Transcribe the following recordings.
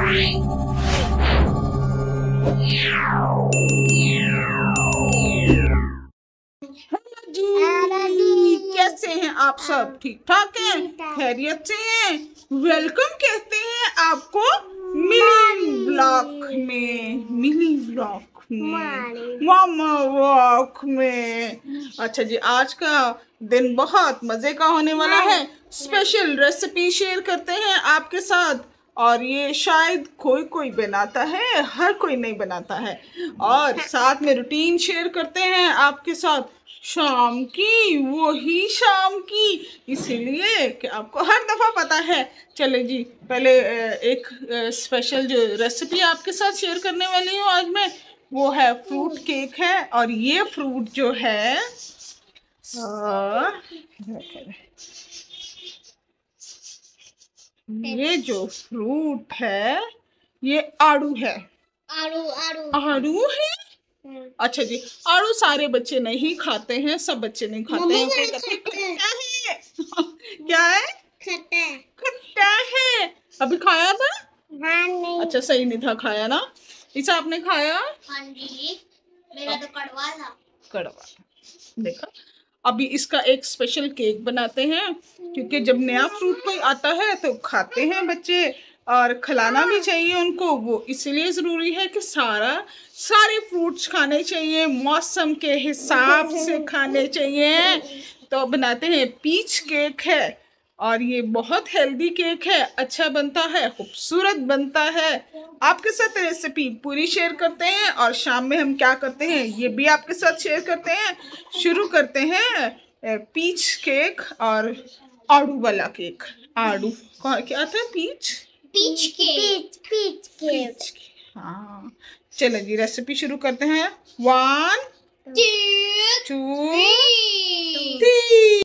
जी, कैसे हैं आप सब? ठीक ठाक हैं? खैरियत से हैं? वेलकम कहते हैं आपको मिनी ब्लॉग में मामा वॉक में। अच्छा जी, आज का दिन बहुत मजे का होने वाला है। स्पेशल रेसिपी शेयर करते हैं आपके साथ, और ये शायद कोई बनाता है, हर कोई नहीं बनाता है। और साथ में रूटीन शेयर करते हैं आपके साथ शाम की, वही शाम की, इसीलिए कि आपको हर दफ़ा पता है। चले जी, पहले एक स्पेशल जो रेसिपी आपके साथ शेयर करने वाली हूँ आज मैं, वो है फ्रूट केक है। और ये फ्रूट जो है ये जो फ्रूट है ये आड़ू है। आड़ू है। अच्छा जी, आड़ू सारे बच्चे नहीं खाते हैं, सब बच्चे नहीं खाते हैं। खट्टा है। क्या है? खट्टा है। अभी खाया था? हाँ, नहीं। अच्छा, सही नहीं था खाया ना। इसे आपने खाया? हाँ जी, मेरा तो कड़वा था। कड़वा। देखा, अभी इसका एक स्पेशल केक बनाते हैं, क्योंकि जब नया फ्रूट कोई आता है तो खाते हैं बच्चे, और खिलाना भी चाहिए उनको। वो इसलिए ज़रूरी है कि सारे फ्रूट्स खाने चाहिए, मौसम के हिसाब से खाने चाहिए। तो बनाते हैं, पीच केक है और ये बहुत हेल्दी केक है, अच्छा बनता है, खूबसूरत बनता है। आपके साथ रेसिपी पूरी शेयर करते हैं, और शाम में हम क्या करते हैं ये भी आपके साथ शेयर करते हैं। शुरू करते हैं पीच केक और आड़ू वाला केक। आड़ू क्या था? Peach cake. हाँ, चलो जी, रेसिपी शुरू करते हैं। 1 2 3।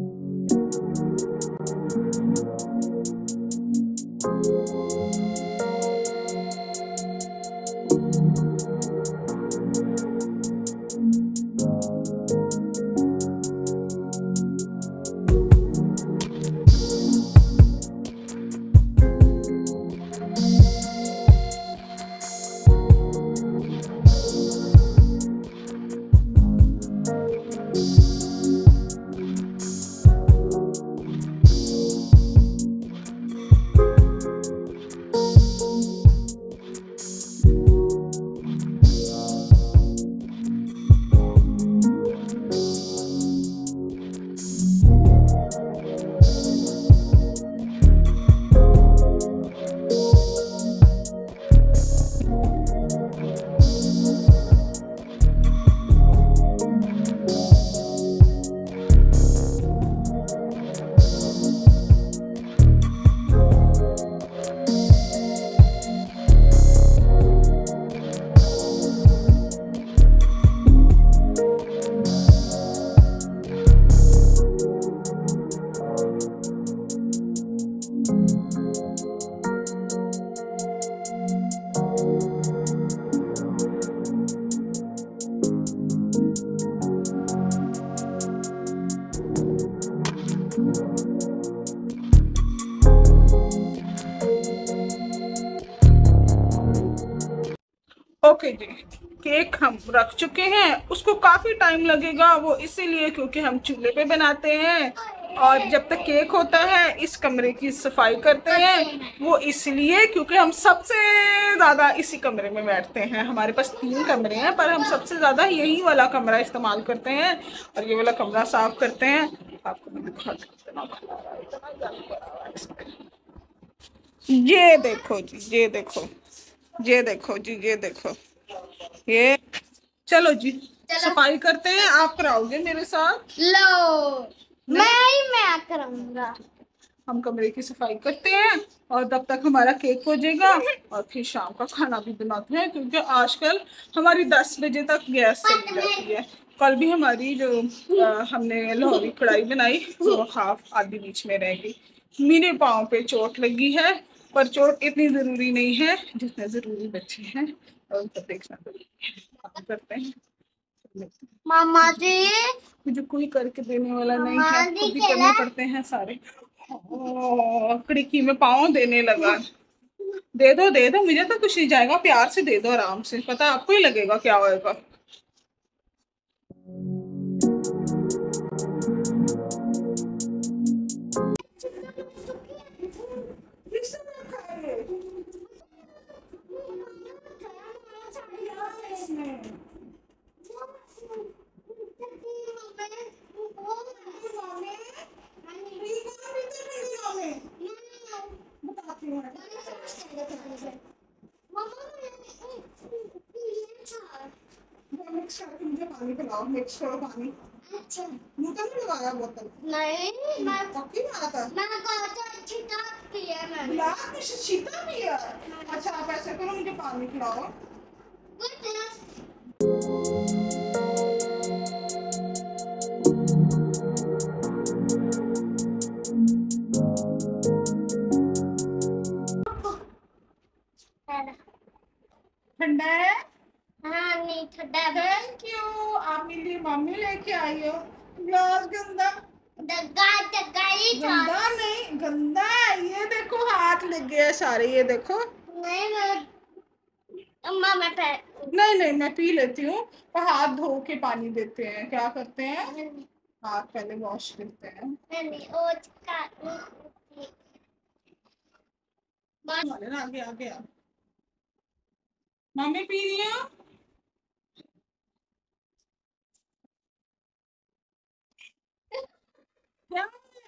ओके जी, केक हम रख चुके हैं। उसको काफ़ी टाइम लगेगा, वो इसीलिए क्योंकि हम चूल्हे पे बनाते हैं, और जब तक केक होता है इस कमरे की सफाई करते हैं। वो इसलिए क्योंकि हम सबसे ज़्यादा इसी कमरे में बैठते हैं। हमारे पास 3 कमरे हैं, पर हम सबसे ज़्यादा यही वाला कमरा इस्तेमाल करते हैं, और ये वाला कमरा साफ करते हैं। आपको मैं दिखा ये देखो जी, ये देखो जी, ये देखो ये। चलो जी, सफाई करते हैं। आप कराओगे मेरे साथ? लो, मैं कराऊंगा। हम कमरे की सफाई करते हैं, और तब तक हमारा केक हो जाएगा, और फिर शाम का खाना भी बनाते हैं, क्योंकि आजकल हमारी 10 बजे तक गैस चली जाती है। कल भी हमारी जो हमने लाहौरी कढ़ाई बनाई, वो हाफ आधी बीच में रह गई। मेरे पाँव पे चोट लगी है, पर चोट इतनी ज़रूरी नहीं है जितने ज़रूरी बच्चे हैं, और उनको देखना काम करते हैं। मामा जी, मुझे कोई करके देने वाला नहीं है, खुद ही करने पड़ते हैं सारे। खिड़की में पाँव देने लगा। दे दो, मुझे तो कुछ नहीं जाएगा, प्यार से दे दो आराम से, पता आपको ही लगेगा क्या होएगा। मिक्स करके मुझे पानी पिलाओ, मिक्स करो पानी। अच्छा, मुंह तो नहीं लगाया बोतल? नहीं, मैं पक्की बात है, मैं छीटा पिया मैंने। लाख छीटा पिया? अच्छा आप ऐसे करो, मुझे पानी पिलाओ। ठंडा है? हाँ नहीं ठंडा है। थैंक यू, आप मेरे लिए मम्मी लेके आई हो। ग्लास गंदा गंदा नहीं, गंदा है ये, देखो हाथ लग गया सारे, ये देखो। नहीं अम्मा मैं नहीं मैं पी लेती हूँ, पर हाथ धो के पानी देते हैं, क्या करते हैं हाथ पहले वॉश करते हैं। आगे आगे आ, मम्मी पी रही हो? क्या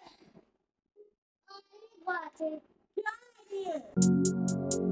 क्या है?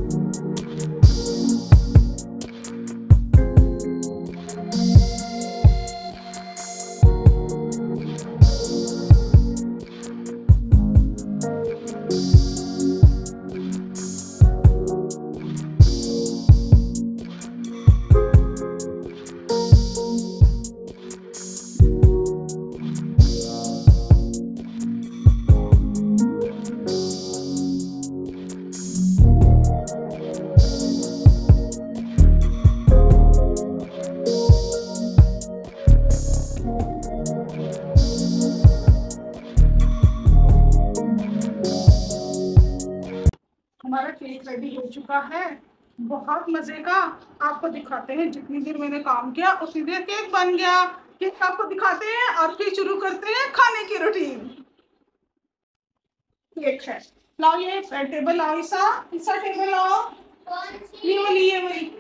हमारा केक रेडी हो चुका है, बहुत मजे का। आपको दिखाते हैं, जितनी देर मैंने काम किया उतनी देर केक बन गया। केक आपको दिखाते हैं और फिर शुरू करते हैं खाने की रूटीन। केक है, लाओ ये टेबल, लाओ ईसा टेबल लाओ, ये वही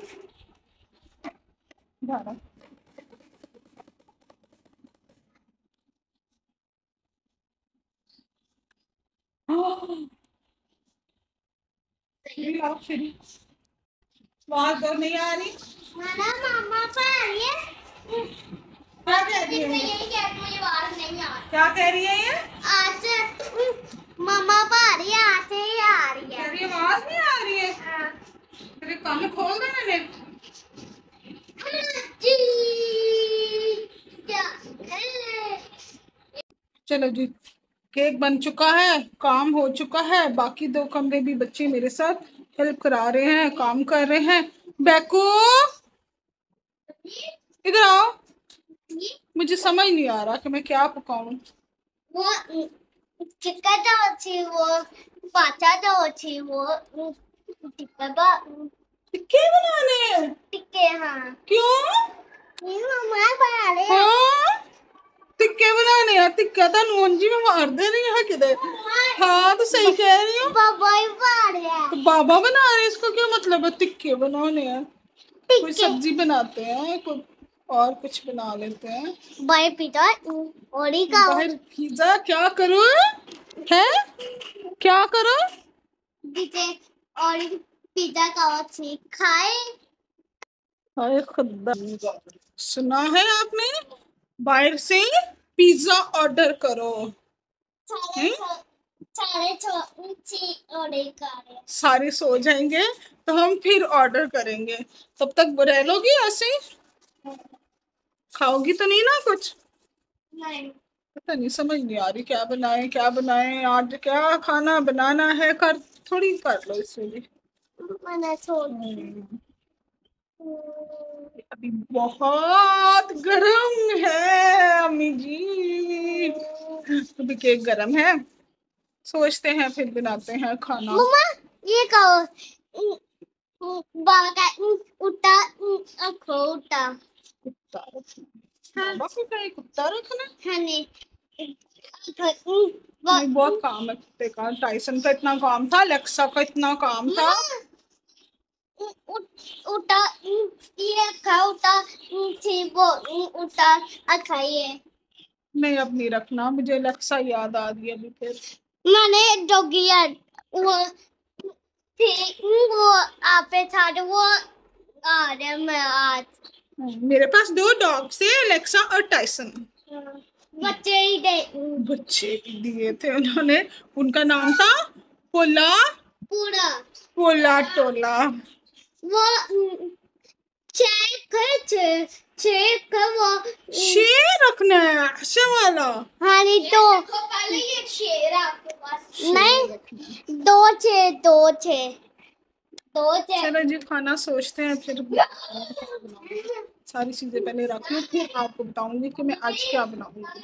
लाओ फिर, आवाज और नहीं आ रही? मामा पर ये क्या कह रही है? यही कह मुझे आवाज नहीं आ रही। क्या कह रही है ये? आज मामा पर ये आते ही आ रही है। तेरी आवाज नहीं आ रही है? तेरे कान खोल दे मैंने। चलो जी, केक बन चुका है, काम हो चुका है, बाकी 2 कमरे भी बच्चे मेरे साथ हेल्प करा रहे हैं, काम कर रहे हैं। बैकू इधर आओ, मुझे समझ नहीं आ रहा कि मैं क्या पकाऊं। वो चिकन तो अच्छी, वो पाचा तो अच्छी, वो टिक्के बनाने हैं? टिक्के हाँ। क्यों? मम्मा बना रहे हैं। हाँ टिक्के बनाने हैं, टिक्का तो नूंजी में मार दे रही है किधर। हाँ तो सही कह रही हूँ, बाबा ही बना रहे हैं। तो बाबा बना रहे हैं, इसको क्या मतलब है टिक्के बनाने हैं? कोई सब्जी बनाते हैं, कोई और कुछ बना लेते हैं। बाहर पिज्जा और ही का बाहर पिज्जा क्या करूँ है, क्या करो? और पिज्जा का अच्छी खाए। अरे खुदा, सुना है आपने, बाहर से पिज्जा ऑर्डर करो। सारे सो जाएंगे तो हम फिर ऑर्डर करेंगे, तब तक रह लोगी ऐसे ही? खाओगी तो नहीं ना कुछ? नहीं पता नहीं, समझ नहीं आ रही क्या बनाए आज, क्या खाना बनाना है, कर थोड़ी कर लो इसमें भी। मैंने छोड़ अभी बहुत गरम है अम्मी जी, अभी केक गरम है, सोचते हैं फिर बनाते हैं खाना। ये कहो बाबा उठा उठा कुत्ता रखना, बाबा को क्या कुत्ता रखना? हाँ नहीं नहीं, बहुत काम है कुत्ते का। टाइसन का इतना काम था, लेक्सा का इतना काम था। उठा ये खा उठा थी वो उठा खाइए। नहीं अब नहीं रखना, मुझे लेक्सा याद आ रही है अभी फिर। मैंने डॉगी याद वो वो आपे था वो आ रहा मैं आज। मेरे पास 2 डॉग्स है, लेक्सा और टाइसन। बच्चे ही बच्चे दिए थे उन्होंने, उनका नाम था पोला पूरा पोला टोला। वो चेक वो शेर रखना है ऐसे वाला? हाँ नहीं तो पहले ये शेर आपके पास नहीं दो छे चलो जी खाना सोचते हैं फिर। सारी चीजें पहले रख लूं, फिर आपको बताऊंगी कि मैं आज क्या बनाऊंगी।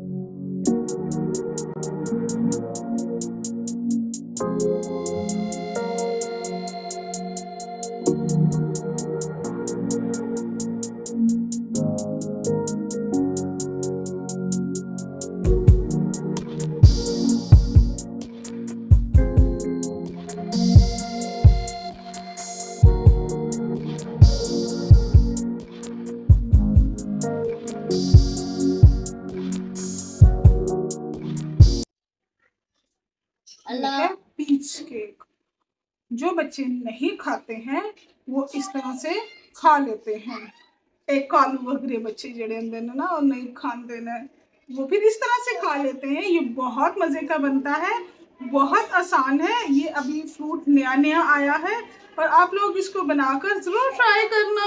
पीच केक, जो बच्चे नहीं खाते हैं वो इस तरह से खा लेते हैं। एक आलू वगैरह बच्चे जड़े होंगे ना और नहीं खाते ना, वो फिर इस तरह से खा लेते हैं। ये बहुत मजे का बनता है, बहुत आसान है। ये अभी फ्रूट नया नया आया है और आप लोग इसको बनाकर जरूर ट्राई करना।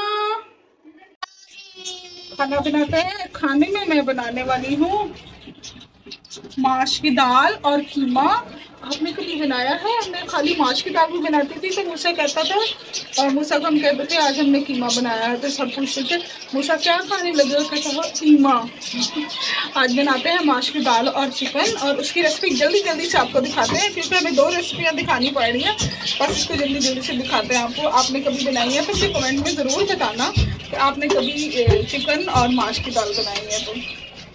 खाना बनाते हैं। खाने में मैं बनाने वाली हूँ माश की दाल और कीमा। आपने कभी बनाया है? मैं खाली माश की दाल भी बनाती थी तो मूसा कहता था, और मूसा को हम कहते थे आज हमने कीमा बनाया है, तो सब पूछते थे मूसा क्या खाने लगे हो, कहता था कीमा। आज बनाते हैं माश की दाल और चिकन, और उसकी रेसिपी जल्दी जल्दी से आपको दिखाते हैं क्योंकि हमें 2 रेसिपियाँ दिखानी पड़ रही हैं, बस इसको जल्दी जल्दी से दिखाते हैं आपको। आपने कभी बनाई है तो मुझे कमेंट में ज़रूर बताना कि आपने कभी चिकन और माश की दाल बनाई है तो।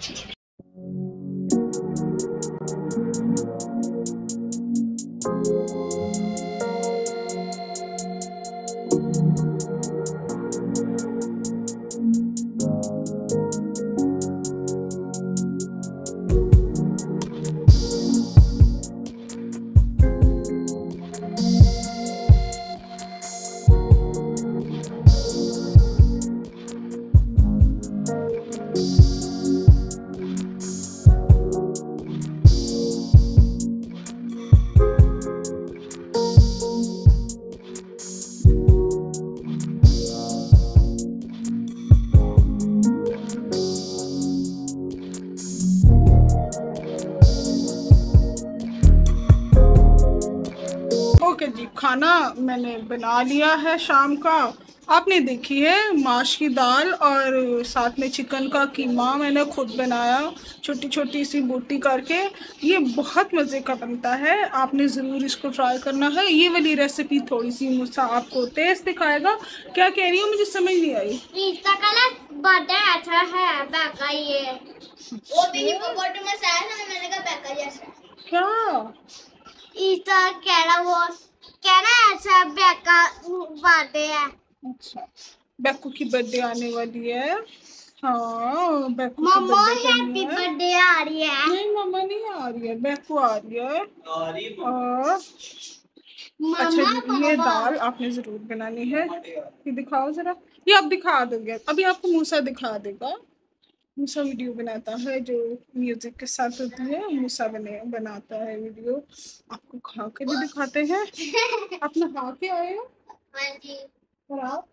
ओके जी, खाना मैंने बना लिया है शाम का। आपने देखी है माश की दाल और साथ में चिकन का कीमा मैंने खुद बनाया, छोटी छोटी सी बोटी करके। ये बहुत मज़े का बनता है, आपने ज़रूर इसको ट्राई करना है। ये वाली रेसिपी थोड़ी सी मुझसे आपको टेस्ट दिखाएगा। क्या कह रही हूँ मुझे समझ नहीं आई। इसका कलर बड़ा अच्छा है बैका ये वो भी फोटो में साया था, मैंने कहा बैका जैसा क्या इसका कहना ऐसा बैका बर्थडे है। अच्छा, बैकू की बर्थडे आने वाली है। हाँ बैकू की मम्मा बर्थडे हैप्पी बर्थडे आ रही है। नहीं मम्मा नहीं आ रही है, बैकू आ रही है। और अच्छा जी, ये दाल आपने जरूर बनानी है। ये दिखाओ जरा, ये आप दिखा दोगे अभी, आपको मूसा दिखा देगा। मूसा वीडियो बनाता है जो म्यूजिक के साथ होती है, मूसा बनाता है वीडियो। आपको खा के भी दिखाते हैं। आप नहा के आए हो? हाँ जी। और आप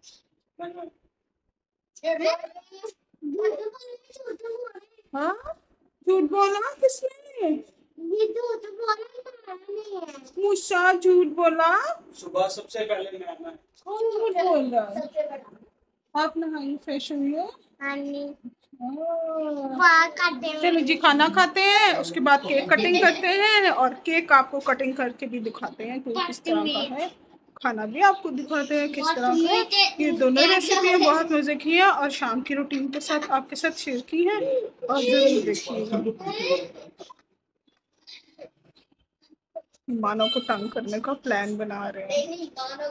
हाँ झूठ बोला किसने? ये झूठ बोला नहीं है। मूसा झूठ बोला। सुबह सबसे पहले मैं आना है। कौन झूठ बोल रहा है? आप नहाई फ्रेश हुई हो? हाँ जी। चलो जी, खाना खाते हैं, उसके बाद केक कटिंग करते हैं और केक आपको कटिंग करके भी दिखाते हैं कि किस तरह का है। खाना भी आपको दिखाते हैं किस तरह का है। ये दोनों रेसिपी बहुत मजे की है और शाम की रूटीन के साथ आपके साथ शेयर की है और जरूर देखिएगा। मानो को तंग करने का प्लान बना रहे हैं।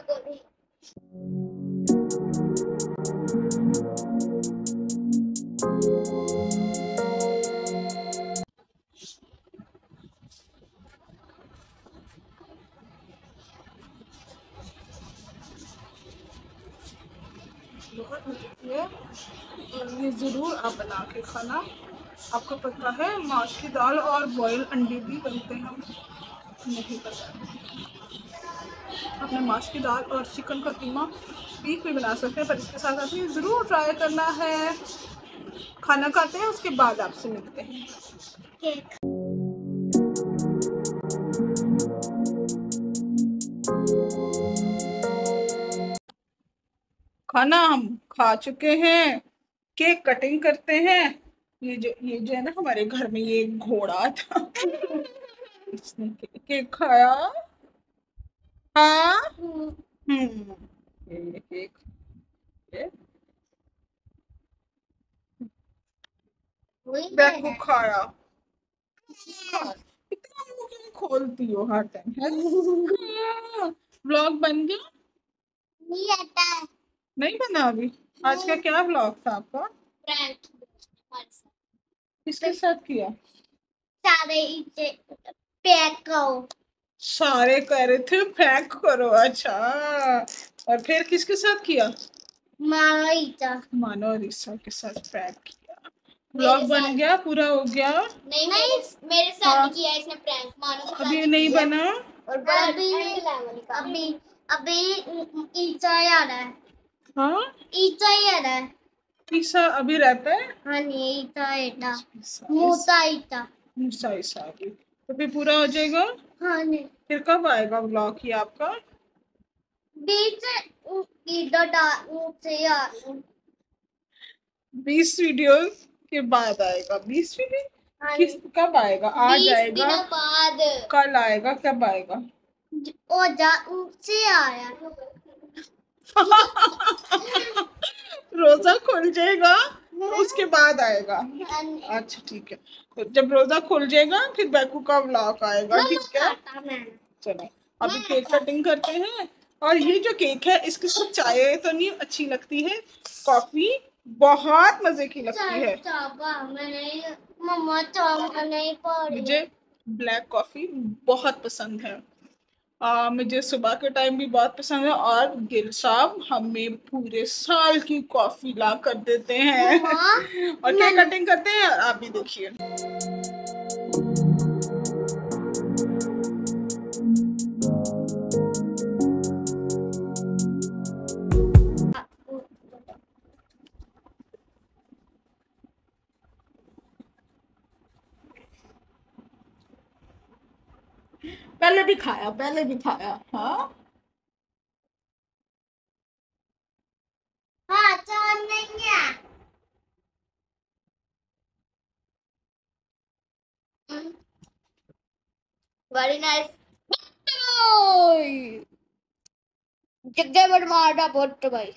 बहुत मजे है और ये ज़रूर आप बना के खाना। आपको पता है माश की दाल और बॉयल अंडे भी बनते हैं, नहीं पता? आपने माश की दाल और चिकन का कीमा बीफ भी बना सकते हैं, पर इसके साथ आपने ज़रूर ट्राई करना है। खाना खाते हैं, उसके बाद आपसे मिलते हैं। खाना हम खा चुके हैं, केक कटिंग करते हैं। ये जो है ना, हमारे घर में ये घोड़ा था इसने केक खाया। हाँ, ये केक बैकू खाया। इतना मुंह क्यों खोलती हो हर टाइम है? व्लॉग बन गया? नहीं आता है। नहीं बना अभी? आज का क्या व्लॉग था आपका? प्रैंक। किसके साथ किया? सारे इसे पैक करो। सारे कह रहे थे पैक करो। अच्छा, और फिर किसके साथ किया? मानो और ईसा के साथ पैक किया। व्लॉग बन गया, पूरा हो गया? नहीं, मेरे साथ किया इसने प्रैंक। मानो के साथ अभी नहीं बना? और अभी ईसा आ रहा है। हाँ, ईसा ही आ रहा है। ईसा अभी रहता है? हाँ नहीं, ईसा मूसा ईसा अभी तो फिर पूरा हो जाएगा। हाँ नहीं, फिर कब आएगा व्लॉग ये आपका? बीच इधर से यार 20 वीडियो के बाद आएगा। 20 वीडियो किस कब आएगा? आज आएगा? 20 दिनों बाद। कल आएगा? कब आएगा? ओ जा से आया रोजा खुल जाएगा उसके बाद आएगा। अच्छा ठीक है, तो जब रोजा खुल जाएगा फिर बैकू का व्लॉग आएगा। ठीक है, चलो अभी केक कटिंग करते हैं। और ये जो केक है इसके साथ चाय तो नहीं अच्छी लगती है, कॉफी बहुत मजे की लगती है। मुझे ब्लैक कॉफी बहुत पसंद है। मुझे सुबह के टाइम भी बहुत पसंद है और गिल साहब हमें पूरे साल की कॉफी ला कर देते हैं और केक कटिंग करते हैं और आप भी देखिए। पहले भी खाया। हाँ हाँ, चार नहीं है। Very nice. जगह बड़ मारा बहुत भाई।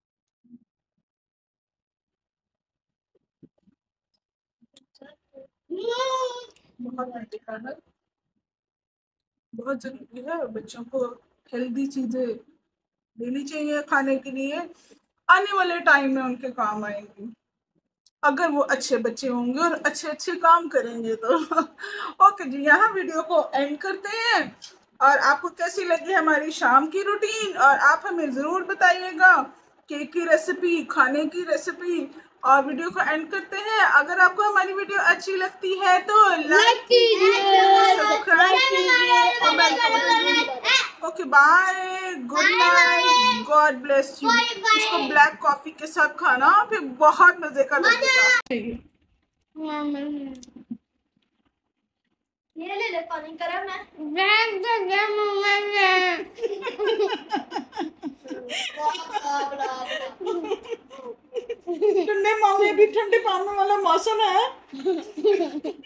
बहुत जरूरी है, बच्चों को हेल्दी चीजें देनी चाहिए खाने के लिए, आने वाले टाइम में उनके काम आएंगी अगर वो अच्छे बच्चे होंगे और अच्छे अच्छे काम करेंगे तो। ओके जी, यहाँ वीडियो को एंड करते हैं। और आपको कैसी लगी हमारी शाम की रूटीन, और आप हमें ज़रूर बताइएगा केक की रेसिपी, खाने की रेसिपी। और वीडियो को एंड करते हैं। अगर आपको हमारी वीडियो अच्छी लगती है तो लाइक कीजिए, सब्सक्राइब कीजिए। Okay bye, good night, God bless you. इसको ब्लैक कॉफी के साथ खाना फिर बहुत मजे का लगेगा। ये ले पानी करा मैं। तुमने मम्मी भी ठंडे ठंडे पानी वाला मौसम है।